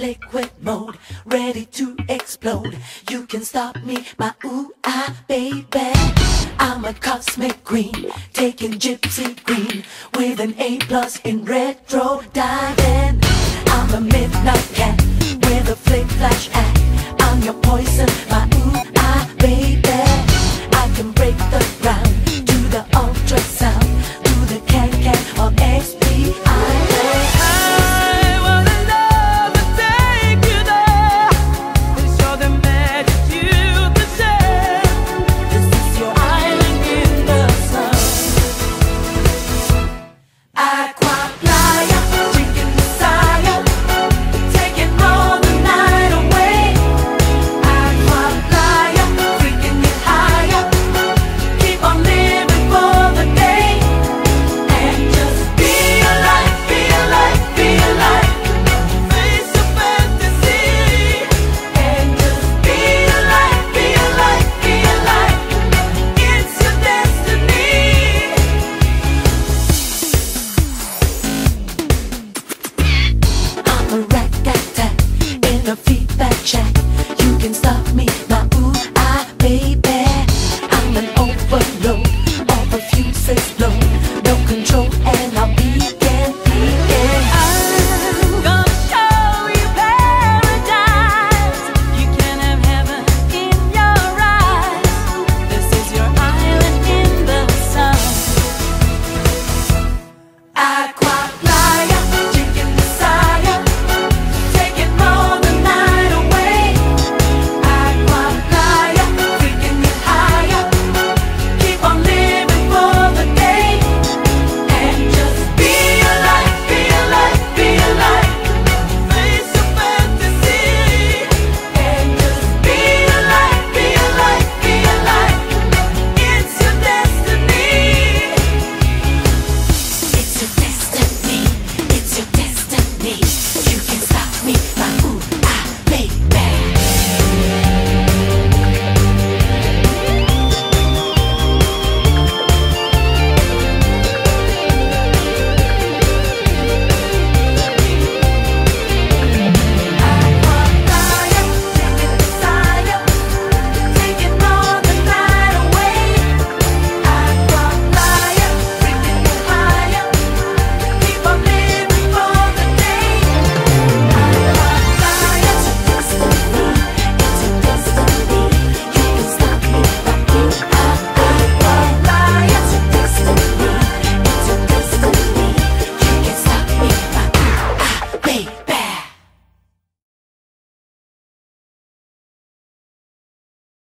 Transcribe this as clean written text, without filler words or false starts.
liquid mode, ready to explode. You can stop me, my ooh-ah, baby. I'm a cosmic queen, taking gypsy green, with an A+ in retro diving. I'm a midnight cat, with a flick flash act. I'm your poison